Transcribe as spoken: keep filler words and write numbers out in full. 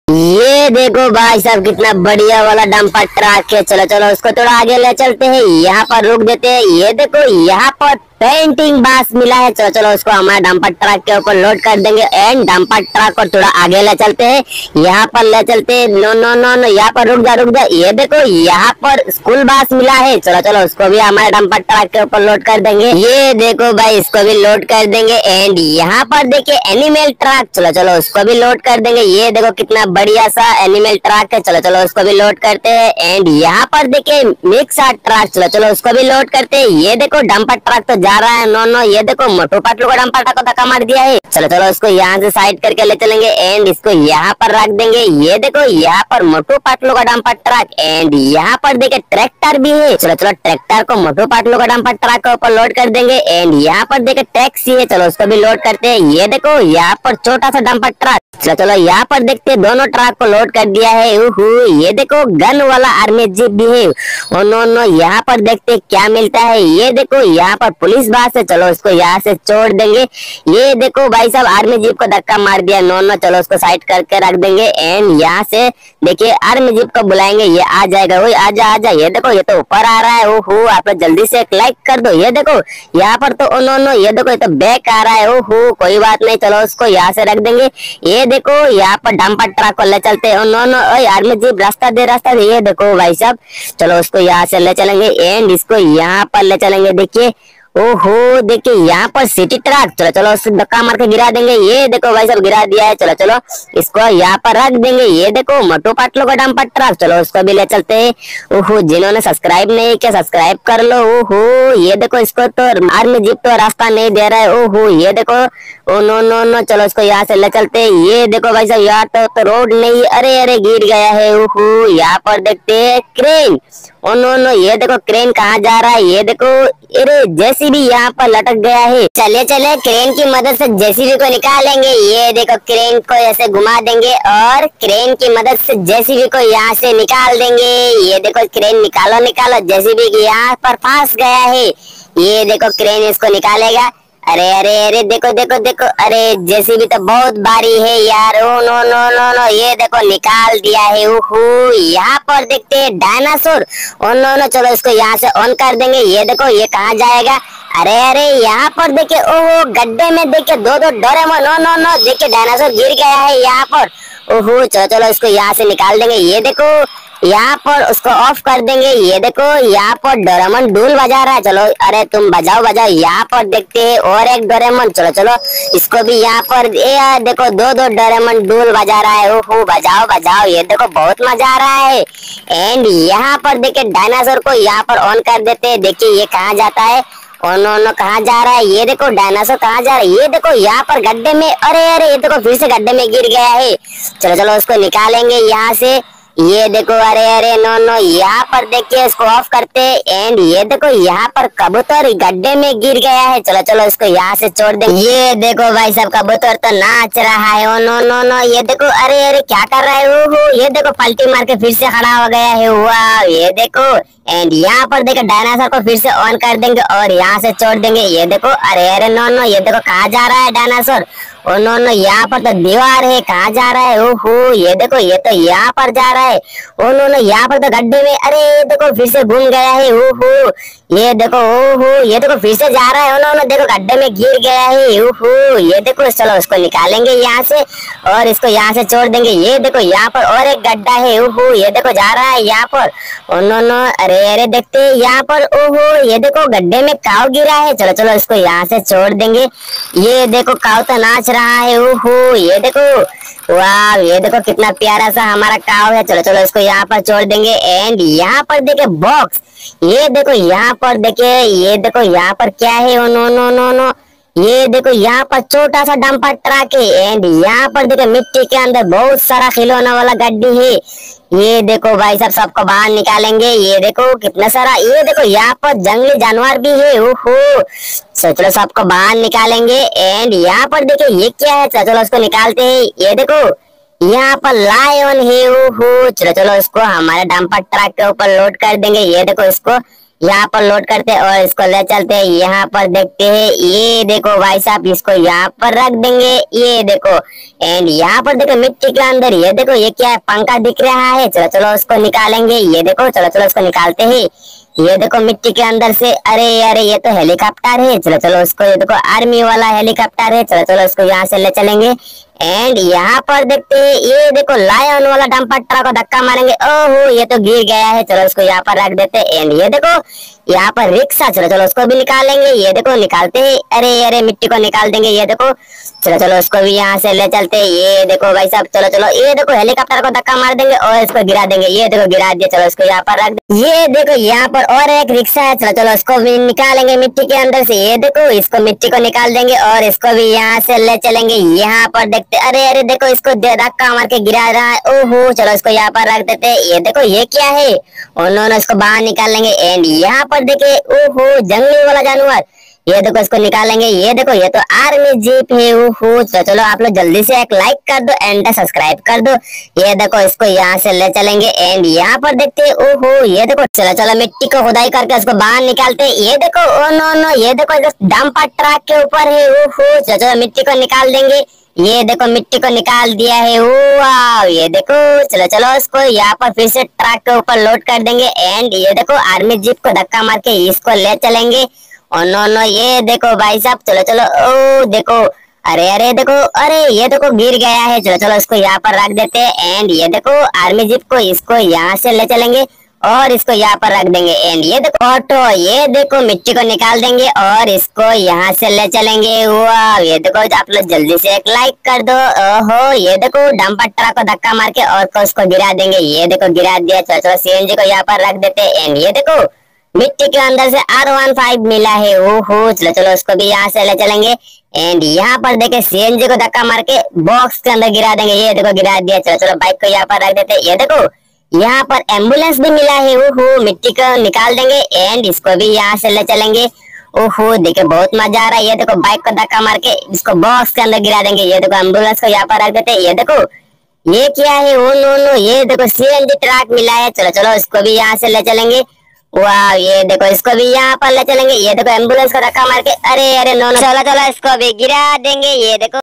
ये देखो भाई साहब कितना बढ़िया वाला डंपर ट्रक है। चलो चलो उसको थोड़ा आगे ले चलते हैं, यहाँ पर रुक देते हैं। ये देखो यहाँ पर पेंटिंग बास मिला है। चलो चलो उसको हमारे डंपर ट्रक के ऊपर लोड कर देंगे एंड डंपर ट्रक को थोड़ा आगे ले चलते हैं, यहाँ पर ले चलते हैं। नो नो नो नो यहाँ पर रुक जा रुक जा। ये देखो यहाँ पर स्कूल बास मिला है। चलो चलो उसको भी हमारे डंपर ट्रक के ऊपर लोड कर देंगे। ये देखो भाई इसको भी लोड कर देंगे एंड यहाँ पर देखिए एनिमल ट्रक। चलो चलो उसको भी लोड कर देंगे। ये देखो कितना बढ़िया सा एनिमल ट्रक है। चलो चलो उसको भी लोड करते हैं एंड यहाँ पर देखिए मिक्स ट्रक। चलो चलो उसको भी लोड करते हैं। ये देखो डंपर ट्रक तो जा रहा है। नो नो ये देखो मोटू पतलू का डंपर ट्रक को धक्का मार दिया है। चलो चलो उसको यहाँ से साइड करके ले चलेंगे एंड इसको यहाँ पर रख देंगे। ये देखो यहाँ पर मोटू पतलू का डंपर ट्रक एंड यहाँ पर देखिए ट्रैक्टर भी है। चलो चलो ट्रैक्टर को मोटू पतलू का डंपर ट्रक के ऊपर लोड कर देंगे एंड यहाँ पर देखिए टैक्सी है। चलो उसको भी लोड करते हैं। ये देखो यहाँ पर छोटा सा डंपर ट्रक। चलो चलो यहाँ पर देखते हैं दोनों ट्रक को लोड कर दिया है। उहू, ये देखो गन वाला आर्मी जीप भी है। ओ नो नो यहाँ पर देखते हैं क्या मिलता है। ये देखो यहाँ पर पुलिस बस है। चलो उसको यहाँ से छोड़ देंगे। ये देखो भाई साहब आर्मी जीप को धक्का मार दिया। नो नो चलो उसको साइड करके रख देंगे एंड यहाँ से देखिए आर्मी जीप को बुलाएंगे, ये आ जाएगा। वही आजा आजा। ये देखो ये तो ऊपर आ रहा है। ओहो आप लोग जल्दी से एक लाइक कर दो। ये देखो यहाँ पर तो ओ नो नो ये देखो ये तो बैक आ रहा है। ओहो कोई बात नहीं, चलो उसको यहाँ से रख देंगे। ये देखो यहाँ पर डंपर ट्रक को ले चलते हैं। नो नो आर्मी जीप रास्ता दे रास्ता दे। ये देखो भाई साहब चलो उसको यहाँ से ले चलेंगे एंड इसको यहाँ पर ले चलेंगे। देखिए ओहो देखिए यहाँ पर सिटी ट्रक। चलो चलो उसको धक्का मार के गिरा देंगे। ये देखो भाई साहब गिरा दिया है। चलो चलो इसको यहाँ पर रख देंगे। ये देखो मोटू पतलू का डंपर ट्रक। चलो उसको भी ले चलते हैं। ओहो जिन्होंने सब्सक्राइब नहीं किया सब्सक्राइब कर लो। ओहो ये देखो इसको तो आर्मी जीप तो रास्ता नहीं दे रहा है। ओहो ये देखो ओ नो नो नो चलो उसको यहाँ से ले चलते हैं। ये देखो भाई साहब यहाँ तो, तो रोड नहीं, अरे अरे गिर गया है। ओहो यहाँ पर देखते हैं क्रेन। ओ नो नो ये देखो क्रेन कहाँ जा रहा है। ये देखो अरे जेसीबी यहाँ पर लटक गया है। चले चले क्रेन की मदद से जेसीबी को निकालेंगे। ये देखो क्रेन को ऐसे घुमा देंगे और क्रेन की मदद से जेसीबी को यहाँ से निकाल देंगे। ये देखो क्रेन निकालो निकालो, जेसीबी की यहाँ पर फंस गया है। ये देखो क्रेन इसको निकालेगा। अरे अरे अरे देखो देखो देखो, अरे जेसीबी तो बहुत भारी है यार। Oh no no no no ये देखो निकाल दिया है। ओहो यहाँ पर देखते हैं डायनासोर। ओ नो नो चलो इसको यहाँ से ऑन कर देंगे। ये देखो ये कहाँ जाएगा। अरे अरे यहाँ पर देखिए ओहो गड्ढे में देखिए दो दो डोरेमोन। नो नो नो देखिए डायनासोर गिर गया है यहाँ पर। ओहो चलो चलो इसको यहाँ से निकाल देंगे। ये देखो यहाँ पर उसको ऑफ कर देंगे। ये देखो यहाँ पर डोरेमोन ढोल बजा रहा है। चलो अरे तुम बजाओ बजाओ। यहाँ पर देखते हैं और एक डोरेमोन। चलो चलो इसको भी यहाँ पर ये देखो दो दो डोरेमोन ढोल बजा रहा है। ओहो बजाओ बजाओ। ये देखो बहुत मजा आ रहा है एंड यहाँ पर देखिए डायनासोर को यहाँ पर ऑन कर देते हैं। देखिए ये कहाँ जाता है। ओ नो नो कहाँ जा रहा है। ये देखो डायनासोर कहाँ जा रहा है। ये देखो यहाँ पर गड्ढे में, अरे अरे ये देखो फिर से गड्ढे में गिर गया है। चलो चलो उसको निकालेंगे यहाँ से। ये देखो अरे अरे नो नो यहाँ पर देखिए इसको ऑफ करते एंड ये देखो यहाँ पर कबूतर गड्ढे में गिर गया है। चलो चलो इसको यहाँ से छोड़ दे। ये देखो भाई साहब कबूतर तो नाच रहा है। ओ नो नो नो ये देखो अरे अरे क्या कर रहा है। ओहो ये देखो पलटी मार के फिर से खड़ा हो गया है। वाह ये देखो एंड यहाँ पर देखो डायनासोर को फिर से ऑन कर देंगे और यहाँ से छोड़ देंगे। ये देखो अरे अरे नो नो ये देखो कहाँ जा रहा है डायनासोर। ओ नो नो यहाँ पर तो दीवार है, कहाँ जा रहा है। ओहो ये देखो ये तो यहाँ पर जा रहा है। ओ नो नो यहाँ पर तो गड्ढे में, अरे ये देखो फिर से घूम गया है। ओहो ये देखो ओहो ये देखो फिर से जा रहा है। ओ नो नो देखो गड्ढे में गिर गया है। ओहो ये देखो चलो उसको निकालेंगे यहाँ से और इसको यहाँ से छोड़ देंगे। ये देखो यहाँ पर और एक गड्ढा है। ओहो ये देखो जा रहा है यहाँ पर। ओ नो नो अरे अरे देखते हैं यहाँ पर। ओहो ये देखो गड्ढे में काव गिरा है। चलो चलो इसको यहाँ से छोड़ देंगे। ये देखो काव तो नाच रहा है। ओहो ये देखो वाह ये देखो कितना प्यारा सा हमारा काव है। चलो चलो इसको यहाँ पर छोड़ देंगे एंड यहाँ पर देखे बॉक्स। ये देखो यहाँ पर देखे, ये देखो यहाँ पर क्या है। Oh no no no no ये देखो यहाँ पर छोटा सा डंपर ट्रक है एंड यहाँ पर देखो मिट्टी के अंदर बहुत सारा खिलौना वाला गड्डी है। ये देखो भाई साहब सबको बाहर निकालेंगे। ये देखो कितना सारा, ये देखो यहाँ पर जंगली जानवर भी है। ओहो चलो सबको बाहर निकालेंगे एंड यहाँ पर देखो ये क्या है। चलो उसको निकालते हैं। ये देखो यहाँ पर लायन है। ओहो चलो चलो इसको हमारे डंपर ट्रक के ऊपर लोड कर देंगे। ये देखो इसको यहाँ पर लोड करते हैं और इसको ले चलते हैं। यहाँ पर देखते हैं, ये देखो भाई साहब, इसको यहाँ पर रख देंगे, ये देखो। एंड यहाँ पर देखो मिट्टी के अंदर, ये देखो ये क्या है, पंखा दिख रहा है। चलो चलो उसको निकालेंगे, ये देखो। चलो चलो उसको निकालते हैं। ये देखो मिट्टी के अंदर से, अरे अरे ये तो हेलीकॉप्टर है। चलो चलो उसको, ये देखो आर्मी वाला हेलीकॉप्टर है। चलो चलो उसको यहाँ से ले चलेंगे। एंड यहाँ पर देखते हैं, ये देखो लायन वाला डंपर ट्रक को धक्का मारेंगे। ओहो ये तो गिर गया है। चलो उसको यहाँ पर रख देते हैं। एंड ये देखो यहाँ पर रिक्शा, चलो चलो उसको भी निकालेंगे। ये देखो निकालते हैं, अरे अरे मिट्टी को निकाल देंगे। ये देखो चलो चलो उसको भी यहाँ से ले चलते हैं। ये देखो भाई साहब, चलो चलो ये देखो हेलीकॉप्टर को धक्का मार देंगे और इसको गिरा देंगे। ये देखो गिरा दिया। चलो इसको यहाँ पर रख दे। ये देखो यहाँ पर और एक रिक्शा है। चलो चलो उसको भी निकालेंगे मिट्टी के अंदर से। ये देखो इसको मिट्टी को निकाल देंगे और इसको भी यहाँ से ले चलेंगे। यहाँ पर देखते, अरे अरे देखो इसको धक्का मार के गिरा रहा है। ओहो चलो इसको यहाँ पर रख देते। ये देखो ये क्या है, उन्होंने इसको बाहर निकाल लेंगे। एंड यहाँ पर देखे, ओहो जंगली वाला जानवर, ये देखो इसको निकालेंगे। ये देखो ये तो आर्मी जीप है। ओहो चलो चलो आप लोग जल्दी से एक लाइक कर दो एंड सब्सक्राइब कर दो। ये देखो इसको यहाँ से ले चलेंगे। एंड यहाँ पर देखते हैं, ओहो ये देखो, चलो चलो मिट्टी को खुदाई करके उसको बाहर निकालते हैं। ये देखो, ओ नो नो, ये देखो डंपर ट्रक के ऊपर है। ओहो चलो चलो मिट्टी को निकाल देंगे। ये देखो मिट्टी को निकाल दिया है। वाह ये देखो, चलो चलो इसको यहाँ पर फिर से ट्रक के ऊपर लोड कर देंगे। एंड ये देखो आर्मी जीप को धक्का मार के इसको ले चलेंगे। और नो नो ये देखो भाई साहब, चलो चलो, ओ देखो, अरे अरे देखो, अरे ये देखो गिर गया है। चलो चलो इसको यहाँ पर रख देते हैं। एंड ये देखो आर्मी जीप को, इसको यहाँ से ले चलेंगे और इसको यहाँ पर रख देंगे। एंड ये देखो ऑटो, ये देखो मिट्टी को निकाल देंगे और इसको यहाँ से ले चलेंगे। वाह ये देखो, आप लोग जल्दी से एक लाइक कर दो। ओहो ये देखो डंपर ट्रक को धक्का मार के और उसको गिरा देंगे। ये देखो गिरा दिया। चलो चलो सीएनजी को यहाँ पर रख देते हैं। एंड ये देखो मिट्टी के अंदर से आर वन फाइव मिला है। ओहो चलो चलो उसको भी यहाँ से ले चलेंगे। एंड यहाँ पर देखे सीएनजी को धक्का मार के बॉक्स के अंदर गिरा देंगे। ये देखो गिरा दिया। चलो चलो बाइक को यहाँ पर रख देते हैं। ये देखो यहाँ पर एम्बुलेंस भी मिला है। ओहो मिट्टी को निकाल देंगे एंड इसको भी यहाँ से ले चलेंगे। ओहो देखो बहुत मजा आ रहा है। ये देखो बाइक को धक्का मार के इसको बॉक्स के अंदर गिरा देंगे। ये देखो एम्बुलेंस को यहाँ पर रख देते हैं। ये देखो ये क्या है, ओ नो नो, ये देखो सीएनजी ट्रक मिला है। चलो चलो इसको भी यहाँ से ले चलेंगे। वाह ये देखो इसको भी यहाँ पर ले चलेंगे। ये देखो एम्बुलेंस को धक्का मार के, अरे अरे नो नो, चलो चलो इसको भी गिरा देंगे। ये देखो